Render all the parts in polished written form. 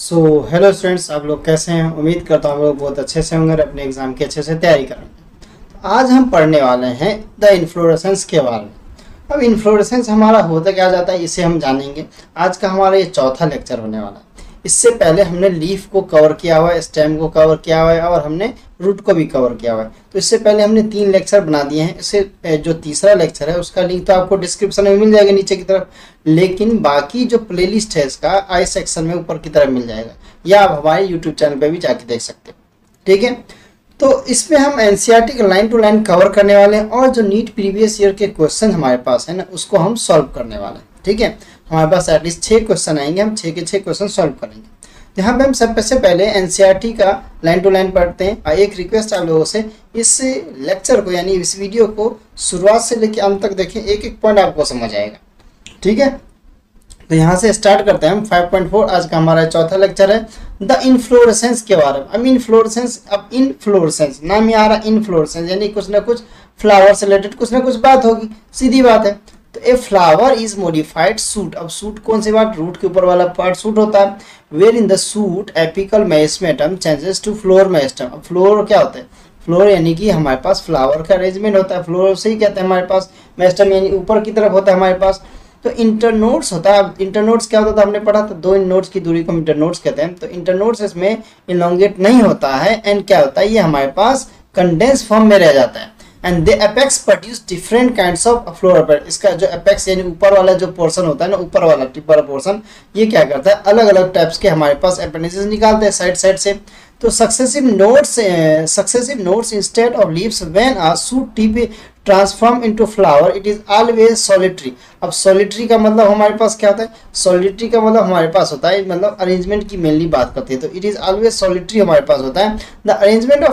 So hello students, आप लोग कैसे हैं? उम्मीद करता हूँ आप लोग बहुत अच्छे से होंगे और अपने एग्जाम की अच्छे से तैयारी करेंगे। तो आज हम पढ़ने वाले हैं द इन्फ्लोरेसेंस के बारे में। अब इन्फ्लोरेसेंस हमारा होता क्या जाता है इसे हम जानेंगे। आज का हमारा ये चौथा लेक्चर होने वाला है। इससे पहले हमने लीफ को कवर किया हुआ है, स्टेम को कवर किया हुआ है और हमने रूट को भी कवर किया हुआ है। तो इससे पहले हमने 3 लेक्चर बना दिए हैं। इससे जो तीसरा लेक्चर है उसका लिंक तो आपको डिस्क्रिप्शन में मिल जाएगा नीचे की तरफ, लेकिन बाकी जो प्लेलिस्ट है इसका आई सेक्शन में ऊपर की तरफ मिल जाएगा, या आप हमारे यूट्यूब चैनल पर भी जाके देख सकते हैं। ठीक है, तो इसमें हम एनसीईआरटी का लाइन टू लाइन कवर करने वाले हैं और जो नीट प्रीवियस ईयर के क्वेश्चन हमारे पास है ना उसको हम सॉल्व करने वाले हैं। ठीक है, हमारे पास एटलीस्ट 6 क्वेश्चन आएंगे, हम 6 के 6 क्वेश्चन सॉल्व करेंगे। यहाँ पे हम सबसे पहले एनसीईआरटी का लाइन टू लाइन पढ़ते हैं। और एक रिक्वेस्ट आप लोगों से, इस लेक्चर को यानी इस वीडियो को शुरुआत से लेकर अंत तक देखें, एक एक पॉइंट आपको समझ आएगा। ठीक है, तो यहाँ से स्टार्ट करते हैं हम 5.4। आज का हमारा चौथा लेक्चर है द इन्फ्लोरेसेंस के बारे में। अब इन्फ्लोरेसेंस नाम ही आ रहा, इन्फ्लोरेसेंस यानी कुछ ना कुछ फ्लावर से रिलेटेड कुछ ना कुछ बात होगी, सीधी बात है। तो a flower is modified shoot. अब सूट कौन सी बात, रूट के ऊपर वाला पार्ट सूट होता है। Where in the shoot apical meristem changes to floral meristem. अब फ्लोर क्या होता है? फ्लोर यानी कि हमारे पास फ्लावर का अरेंजमेंट होता है, फ्लोर से ही कहते हैं हमारे पास। मेरिस्टेम यानी ऊपर की तरफ होता है हमारे पास। तो इंटरनोड्स होता है। अब इंटरनोड्स क्या होता था हमने पढ़ा था, दो नोड्स की दूरी को इंटरनोड्स कहते हैं। तो इंटरनोड्स इसमें इलोंगेट नहीं होता है एंड क्या होता है, ये हमारे पास कंडेंस फॉर्म में रह जाता है। And the apex produce different kinds of floral. इसका जो अपेक्स यानी ऊपर वाला जो पोर्शन होता है ना, ऊपर वाला टिप वाला पोर्शन, ये क्या करता है, अलग अलग टाइप्स के हमारे पास अपेंडिसेस निकालते हैं साइड साइड से। तो successive nodes instead of leaves when a shoot tip transform into flower it is always solitary. अब सॉलिटरी का मतलब हमारे पास क्या होता है? सॉलिटरी का मतलब हमारे पास होता है, मतलब अरेंजमेंट की मेनली बात करते हैं, तो इट इज ऑलवेज सॉलिटरी हमारे पास होता है। The arrangement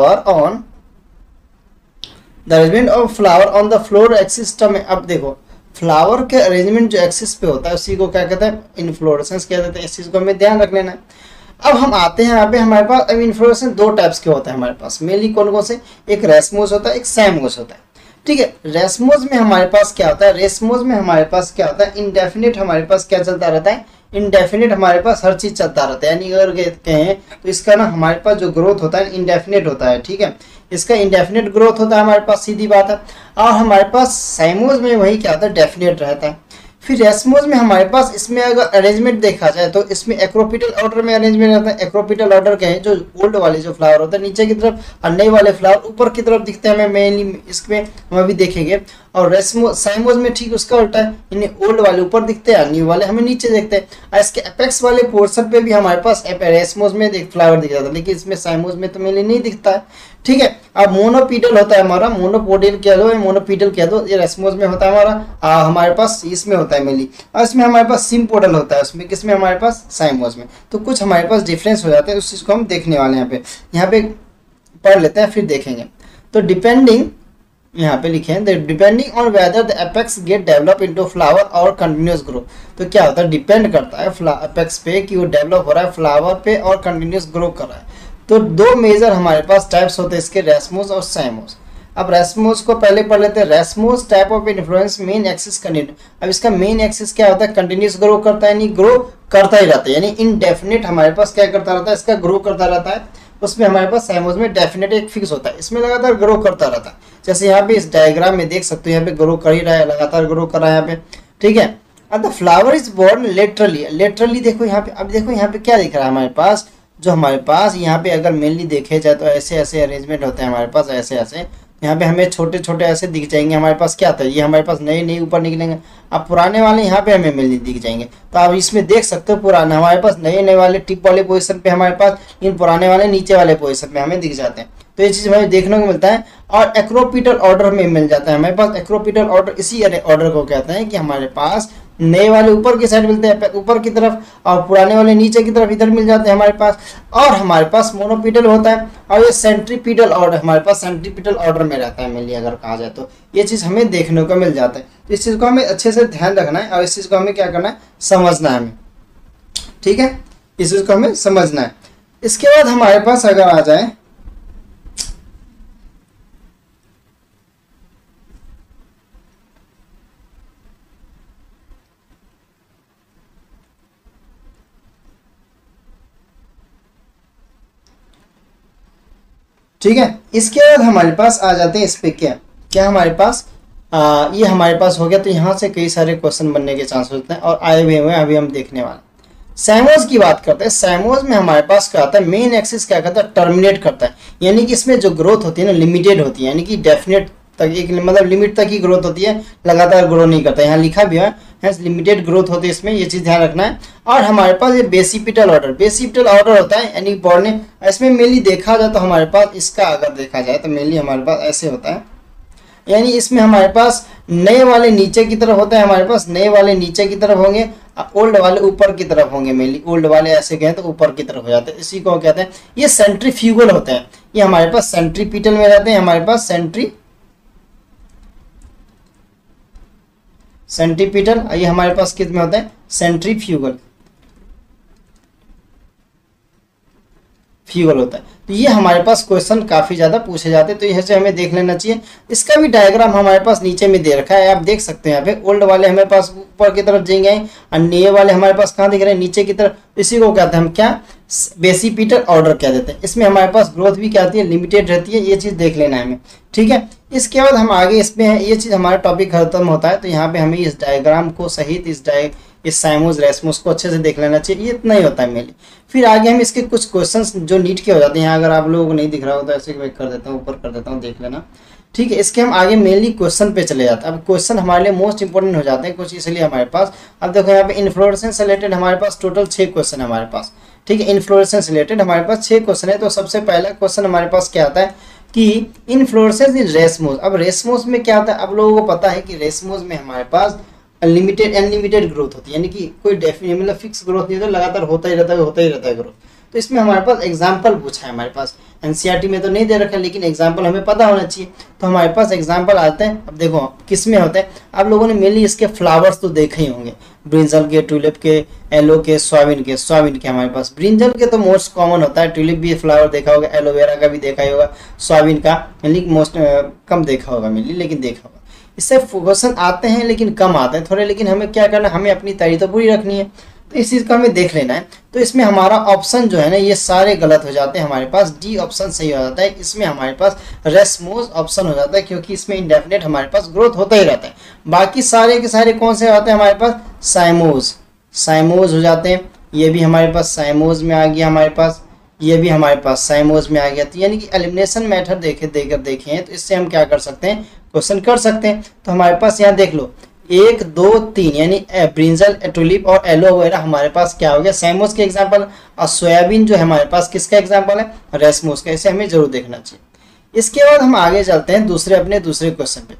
of flower on the floral axis में। अब देखो, फ्लावर के अरेंजमेंट जो एक्सिस पे होता है उसी को क्या कहते हैं, इन्फ्लोरेसेंस कहते हैं। इस चीज को हमें ध्यान रख लेना है। अब हम आते हैं यहाँ पे, हमारे पास अब इन्फ्लोरेसेंस दो टाइप्स के होते हैं हमारे पास मेनली। कौन कौन से? एक रेसमोस होता है, एक सैमोस होता है। ठीक है, रेसमोस में हमारे पास क्या होता है, रेसमोस में हमारे पास क्या होता है, इंडेफिनिट हमारे पास क्या चलता रहता है, इंडेफिनिट हमारे पास हर चीज चलता रहता है। यानी अगर कहें तो इसका ना हमारे पास जो ग्रोथ होता है इंडेफिनिट होता है। ठीक है, इसका इंडेफिनिट ग्रोथ होता है हमारे पास, सीधी बात है। और हमारे पास सैमोस में वही क्या होता है, डेफिनेट रहता है। फिर रेसमोस में हमारे पास, इसमें अगर अरेंजमेंट देखा जाए तो इसमें एक्रोपिटल ऑर्डर में अरेंजमेंट रहता है। एक्रोपिटल ऑर्डर कहें जो ओल्ड वाले जो फ्लावर होते हैं नीचे की तरफ, और नए वाले फ्लावर ऊपर की तरफ दिखते हैं हमें मेनली, इसमें हम अभी देखेंगे। और साइमोस में ठीक उसका उल्टा है, इन्हें ओल्ड वाले ऊपर दिखते हैं, न्यू वाले हमें नीचे देखते हैं। और इसके अपेक्स वाले पोर्शन पे भी हमारे पास रेसमोस में एक फ्लावर दिख रहा था, लेकिन इसमें साइमोस में तो मेनली नहीं दिखता है। ठीक है, अब मोनोपीडल होता है हमारा, मोनोपोडियल कह दो, मोनोपीडल कह दो, ये रेसमोस में होता है हमारा। हमारे पास इसमें होता है मेनली, और इसमें हमारे पास सिम्पोडल होता है, उसमें किसमें हमारे पास, साइमोस में। तो कुछ हमारे पास डिफरेंस हो जाते हैं, उस चीज को हम देखने वाले हैं यहाँ पे पढ़ लेते हैं फिर देखेंगे। तो डिपेंडिंग, यहाँ पे लिखे हैं depending on whether the apex get develop into flower और कंटिन्यूस ग्रो। तो क्या होता है, डिपेंड करता है एपेक्स पे कि वो डेवलप हो रहा है फ्लावर पे और कंटिन्यूस ग्रो कर रहा है। तो दो मेजर हमारे पास टाइप्स होते हैं इसके, रेसमोस और साइमोस। अब रेसमोस को पहले पढ़ लेते हैं। Racemose type of influence main axis continue. अब इसका मेन एक्सिस क्या होता है, कंटिन्यूस ग्रो करता है, यानी ग्रो करता ही रहता है, यानी इनडेफिनिट हमारे पास क्या करता रहता है, इसका ग्रो करता रहता है। उसमें हमारे पास साइमोस में डेफिनेट एक फिक्स होता है, इसमें लगातार ग्रो करता रहता है। जैसे यहाँ पे इस डायग्राम में देख सकते हो, यहाँ पे ग्रो कर ही रहा है, लगातार ग्रो कर रहा है यहाँ पे। ठीक है, अब the flower is born laterally. Laterally देखो यहाँ पे, अब देखो यहाँ पे क्या दिख रहा है हमारे पास, जो हमारे पास यहाँ पे अगर मेनली देखे जाए तो ऐसे ऐसे अरेंजमेंट होते हैं हमारे पास, ऐसे ऐसे। यहाँ पे हमें छोटे छोटे ऐसे दिख जाएंगे हमारे पास, क्या था, ये हमारे पास नए नए ऊपर निकलेंगे। अब पुराने वाले यहाँ पे हमें मेनली दिख जाएंगे। तो आप इसमें देख सकते हो, पुराने हमारे पास नए नए वाले टिप वाले पोजीशन पे हमारे पास, इन पुराने वाले नीचे वाले पोजीशन पे हमें दिख जाते हैं। तो ये चीज हमें देखने को मिलता है। और एक्रोपिटल ऑर्डर में मिल जाता है हमारे पास। एक्रोपिटल ऑर्डर इसी ऑर्डर को कहते हैं कि हमारे पास नए वाले ऊपर की साइड मिलते हैं ऊपर की तरफ, और पुराने वाले नीचे की तरफ इधर मिल जाते हैं हमारे पास। और हमारे पास मोनोपीडल होता है, और ये सेंट्रीपीडल ऑर्डर हमारे पास सेंट्रीपीडल ऑर्डर में रहता है मेनली अगर कहा जाए तो। ये चीज़ हमें देखने को मिल जाता है। तो इस चीज़ को हमें अच्छे से ध्यान रखना है, और इस चीज़ को हमें क्या करना है, समझना है हमें। ठीक है, इस चीज़ को हमें समझना है। इसके बाद हमारे पास अगर आ जाए, ठीक है। इसके बाद हमारे पास आ जाते हैं इस पे क्या क्या हमारे पास ये हमारे पास हो गया। तो यहाँ से कई सारे क्वेश्चन बनने के चांस होते हैं और आए हुए हैं, अभी हम देखने वाले। सैमोज की बात करते हैं। सैमोज में हमारे पास क्या आता है, मेन एक्सिस क्या करता है, टर्मिनेट करता है, यानी कि इसमें जो ग्रोथ होती है ना लिमिटेड होती है, यानी कि डेफिनेट तक एक मतलब लिमिट तक ही ग्रोथ होती है, लगातार ग्रो नहीं करता। यहाँ लिखा भी है लिमिटेड ग्रोथ होती है इसमें, ये चीज ध्यान रखना है। और हमारे पास ये बेसिपिटल ऑर्डर, बेसिपिटल ऑर्डर होता है, यानी पढ़ने इसमें मेनली देखा जाए तो हमारे पास इसका अगर देखा जाए तो मेनली हमारे पास ऐसे होता है, यानी इसमें हमारे पास नए वाले नीचे की तरफ होता है, हमारे पास नए वाले नीचे की तरफ होंगे, ओल्ड वाले ऊपर की तरफ होंगे। मेनली ओल्ड वाले ऐसे गए तो ऊपर की तरफ हो जाते हैं, इसी को कहते हैं ये सेंट्रीफ्यूगल होते हैं। ये हमारे पास सेंट्रीपिटल में रहते हैं, हमारे पास सेंट्रीपिटल, ये हमारे पास किस में होता है, सेंट्रीफ्यूगल फ्यूगल होता है। तो ये हमारे पास क्वेश्चन काफी ज्यादा पूछे जाते हैं, तो यह से हमें देख लेना चाहिए। इसका भी डायग्राम हमारे पास नीचे में दे रखा है, आप देख सकते हैं। यहाँ पे ओल्ड वाले हमारे पास ऊपर की तरफ जाएंगे और नए वाले हमारे पास कहाँ दिख रहे हैं, नीचे की तरफ। इसी को कहते हैं हम क्या, बेसिपिटल ऑर्डर कह देते हैं। इसमें हमारे पास ग्रोथ भी क्या आती है, लिमिटेड रहती है, ये चीज देख लेना है हमें। ठीक है, इसके बाद हम आगे इसमें है, ये चीज हमारा टॉपिक खत्म होता है। तो यहाँ पे हमें इस डायग्राम को सहित इस साइमोस रेसमोस को अच्छे से देख लेना चाहिए, ये इतना ही होता है मेनली। फिर आगे हम इसके कुछ क्वेश्चंस जो नीट के हो जाते हैं, अगर आप लोगों को नहीं दिख रहा हो तो ऐसे मैं कर देता हूँ, ऊपर कर देता हूँ, देख लेना। ठीक है, इसके हम आगे मेनली क्वेश्चन पे चले जाते हैं। अब क्वेश्चन हमारे लिए मोस्ट इंपोर्टेंट हो जाते हैं कुछ, इसलिए हमारे पास अब देखो यहाँ पे इन्फ्लोरेसेंस रिलेटेड हमारे पास टोटल 6 क्वेश्चन है हमारे पास। ठीक है, इन्फ्लोरेसेंस रिलेटेड हमारे पास 6 क्वेश्चन है। तो सबसे पहला क्वेश्चन हमारे पास क्या आता है कि इन्फ्लोरेसेंस इन रेसमोस। अब रेसमोस में क्या आता है, अब लोगों को पता है कि रेसमोस में हमारे पास अनलिमिटेड ग्रोथ होती है, यानी कि कोई डेफिनेट मतलब फिक्स ग्रोथ नहीं होता, लगातार होता ही रहता है ग्रोथ। तो इसमें हमारे पास एग्जाम्पल पूछा है, हमारे पास एनसीईआरटी में तो नहीं दे रखा है, लेकिन एग्जाम्पल हमें पता होना चाहिए। तो हमारे पास एग्जाम्पल आते हैं। अब देखो किस में होते हैं, आप लोगों ने मेनली इसके फ्लावर्स तो देखे ही होंगे, ब्रिंजल के, ट्यूलिप के, एलो के, सोयाबीन के हमारे पास। ब्रिंजल के तो मोस्ट कॉमन होता है, ट्यूलिप भी फ्लावर देखा होगा, एलोवेरा का भी देखा ही होगा, सोयाबीन का मेनली मोस्ट कम देखा होगा मेनली, लेकिन देखा होगा। इससे क्वेश्चन आते हैं लेकिन कम आते हैं थोड़े, लेकिन हमें क्या करना है, हमें अपनी तैयारी तो पूरी रखनी है, तो इस चीज़ का हमें देख लेना है। तो इसमें हमारा ऑप्शन जो है ना, ये सारे गलत हो जाते हैं, हमारे पास डी ऑप्शन सही हो जाता है। इसमें हमारे पास रेसमोस ऑप्शन हो जाता है, क्योंकि इसमें इंडेफिनेट हमारे पास ग्रोथ होता ही रहता है। बाकी सारे के सारे कौन से आते हैं हमारे पास, साइमोज हो जाते हैं। ये भी हमारे पास साइमोज में आ गया हमारे पास, ये भी हमारे पास साइमोज में आ गया। तो यानी कि एलिमिनेशन मेथड देखे हैं, तो इससे हम क्या कर सकते हैं, क्वेश्चन कर सकते हैं। तो हमारे पास यहाँ देख लो 1 2 3, यानी ब्रिंजल, ट्यूलिप और एलोवेरा हमारे पास क्या हो गया, साइमोस के एग्जांपल। और सोयाबीन जो है हमारे पास किसका एग्जांपल है, रेसमोस का। इसे हमें जरूर देखना चाहिए। इसके बाद हम आगे चलते हैं दूसरे क्वेश्चन पे।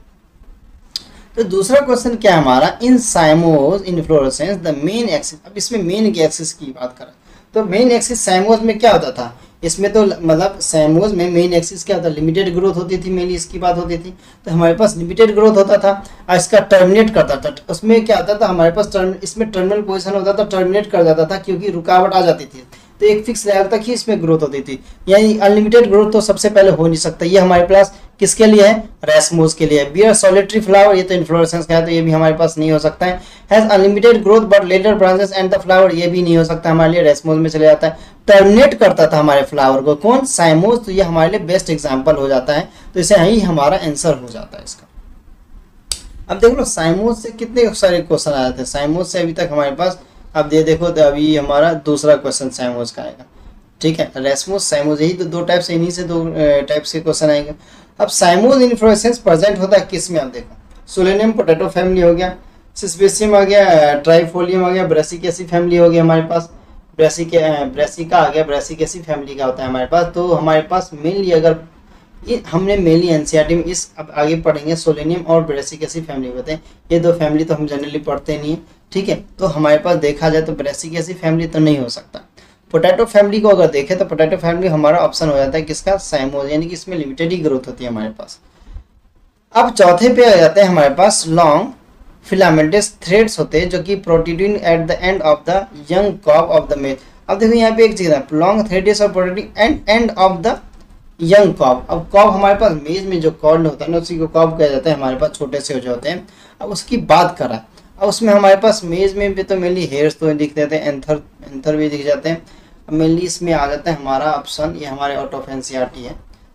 तो दूसरा क्वेश्चन क्या है हमारा, in cymose inflorescence the main axis. अब इसमें मेन एक्सिस की बात करें तो मेन एक्सिस साइमोस में क्या होता था, इसमें तो मतलब साइमोस में मेन एक्सिस क्या होता है, लिमिटेड ग्रोथ होती थी, मेनली इसकी बात होती थी। तो हमारे पास लिमिटेड ग्रोथ होता था और इसका टर्मिनेट करता था। उसमें क्या होता था हमारे पास इसमें टर्मिनल पोजीशन होता था, टर्मिनेट कर जाता था, क्योंकि रुकावट आ जाती थी। तो एक फिक्स लेवल तक ही इसमें ग्रोथ होती थी, यानी अनलिमिटेड ग्रोथ तो सबसे पहले हो नहीं सकता। ये हमारे पास किसके लिए है, रेसमोस के लिए। बियर सॉलिटरी फ्लावर, ये तो इन्फ्लोरेसेंस का है, तो ये भी हमारे पास नहीं हो सकता है। Has unlimited growth but later branches and the flower, ये भी नहीं हो सकता हमारे लिए, रेसमोस में चले जाता है। टर्मिनेट करता था हमारे फ्लावर को कौन, साइमोस। तो ये हमारे लिए बेस्ट एग्जाम्पल हो जाता है, तो इसे यही हमारा आंसर हो जाता है इसका। अब देख लो साइमोस से कितने सारे क्वेश्चन आए थे, साइमोस से अभी तक हमारे पास, अब ये देखो तो अभी हमारा दूसरा क्वेश्चन साइमोस का आएगा। ठीक है, रेसमोस साइमोस, यही तो 2 टाइप से, इन्हीं से 2 टाइप के क्वेश्चन आएंगे। अब साइमोस इन्फ्लोरेसेंस प्रेजेंट होता है किस में, आप देखो सोलेनियम पोटैटो फैमिली हो गया, सिस्पेसियम आ गया, ट्राइफोलियम आ गया, ब्रेसिकेसी फैमिली हो गया हमारे पास, ब्रेसिका आ गया, ब्रेसिकेसी फैमिली का होता है हमारे पास। तो हमारे पास मेनली अगर हमने मेनली एनसीईआरटी में इस अब आगे पढ़ेंगे सोलेनियम और ब्रेसिकेसी फैमिली होते हैं। ये 2 फैमिली तो हम जनरली पढ़ते नहीं है। ठीक है, तो हमारे पास देखा जाए तो ब्रेसिकेसी फैमिली तो नहीं हो सकता। पोटैटो फैमिली को अगर देखें तो पोटैटो फैमिली हमारा ऑप्शन हो जाता है किसका, साइमोस, यानी कि इसमें लिमिटेड ही ग्रोथ होती है हमारे पास। अब चौथे पे आ जाते हैं हमारे पास लॉन्ग फिलामेंटस थ्रेड्स होते हैं, जो कि protruding at the end of the young cord of the maize. अब देखो यहाँ पे एक चीज है, लॉन्ग थ्रेड्स और protruding end of the young cord. अब कॉर्ड हमारे पास मेज में जो कॉर्ड होता है ना, उसी को कॉर्ड कहा जाता है हमारे पास, छोटे से जो होते हैं। अब उसकी बात करा, अब उसमें हमारे पास मेज में भी तो मेनली हेयर्स तो दिख देते हैं, एंथर भी दिख जाते हैं। अब मेनली इसमें आ जाता है हमारा ऑप्शन, ये हमारे आउट ऑफ एनसीईआरटी है,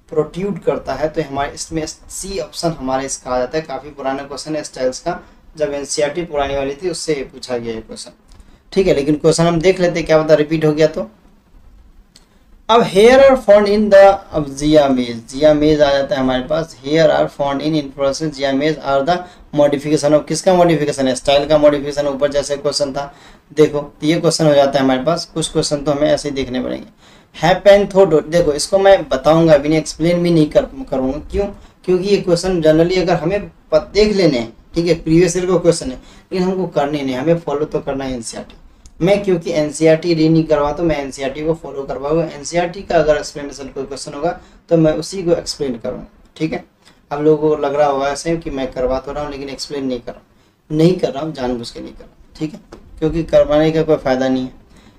प्रोट्यूड करता है, तो हमारे इसमें सी ऑप्शन हमारे इसका आ जाता है। काफ़ी पुराना क्वेश्चन है स्टाइल्स का, जब एनसीईआरटी पुरानी वाली थी उससे पूछा गया ये क्वेश्चन, ठीक है। लेकिन क्वेश्चन हम देख लेते क्या पता रिपीट हो गया तो। अब hair are found in the, अब जियामेज आ जाता है हमारे पास। Hair are found in inflorescence जियामेज आर द मॉडिफिकेशन ऑफ, किसका मॉडिफिकेशन है, स्टाइल का मॉडिफिकेशन। ऊपर जैसे क्वेश्चन था देखो, तो ये क्वेश्चन हो जाता है हमारे पास। कुछ क्वेश्चन तो हमें ऐसे ही देखने पड़ेंगे। हैपेंथोडोट, देखो इसको मैं बताऊंगा अभी नहीं, एक्सप्लेन भी नहीं करूंगा, क्यों, क्योंकि ये क्वेश्चन जनरली अगर हमें देख लेने हैं, ठीक है, प्रीवियस ईयर का क्वेश्चन है, लेकिन हमको करने नहीं, हमें फॉलो तो करना है एनसीईआरटी। मैं क्योंकि एनसीईआरटी रीड नहीं करवा तो मैं एनसीईआरटी को फॉलो करवाऊंगा। एनसीईआरटी का अगर एक्सप्लेनेशन कोई क्वेश्चन होगा तो मैं उसी को एक्सप्लेन करूँगा, ठीक है। आप लोगों को लग रहा होगा ऐसे कि मैं करवा तो रहा हूँ लेकिन एक्सप्लेन नहीं कर रहा हूँ, जानबूझ के नहीं कर रहा हूँ, ठीक है, क्योंकि करवाने का कोई फ़ायदा नहीं है।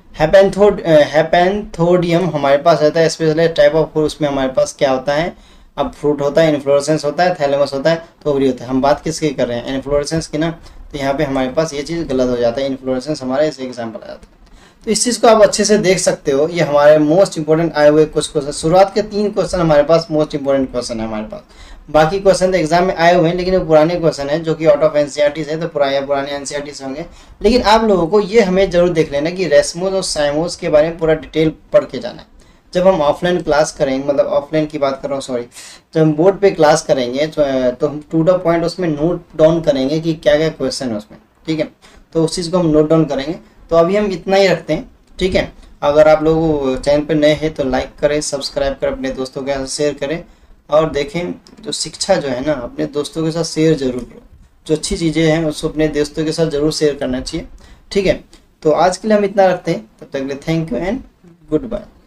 हैपेंथोडियम हमारे पास रहता है स्पेशल टाइप ऑफ फ्रूट, उसमें हमारे पास क्या होता है, अब फ्रूट होता है, इन्फ्लोरेसेंस होता है, थैलेमस होता है, तो ओवरी होता है। हम बात किसकी कर रहे हैं, इन्फ्लोरेसेंस की ना, तो यहाँ पे हमारे पास ये चीज़ गलत हो जाता है, इन्फ्लोरेसेंस हमारा इसे एग्जाम्पल आ जाता है। तो इस चीज़ को आप अच्छे से देख सकते हो। ये हमारे मोस्ट इंपॉर्टेंट आए हुए कुछ क्वेश्चन, शुरुआत के 3 क्वेश्चन हमारे पास मोस्ट इंपॉर्टेंट क्वेश्चन है हमारे पास। बाकी क्वेश्चन तो एग्जाम में आए हुए हैं लेकिन वो पुराने क्वेश्चन है जो कि आउट ऑफ एनसीईआरटी से, तो पुराने एनसीईआरटी से होंगे। लेकिन आप लोगों को ये हमें जरूर देख लेना कि रेस्मोस और साइमोस के बारे में पूरा डिटेल पढ़ के जाना है। जब हम ऑफलाइन क्लास करेंगे, मतलब ऑफलाइन की बात कर रहा हूँ, सॉरी, जब हम बोर्ड पे क्लास करेंगे तो हम टू द पॉइंट उसमें नोट डाउन करेंगे कि क्या क्या क्वेश्चन है उसमें, ठीक है। तो उस चीज़ को हम नोट डाउन करेंगे। तो अभी हम इतना ही रखते हैं, ठीक है। अगर आप लोग चैनल पर नए हैं तो लाइक करें, सब्सक्राइब करें, अपने दोस्तों के साथ शेयर करें, और देखें जो शिक्षा जो है ना अपने दोस्तों के साथ शेयर जरूर करो। जो अच्छी चीज़ें हैं उसको अपने दोस्तों के साथ जरूर शेयर करना चाहिए, ठीक है। तो आज के लिए हम इतना रखते हैं, तब तक के लिए thank you and good bye.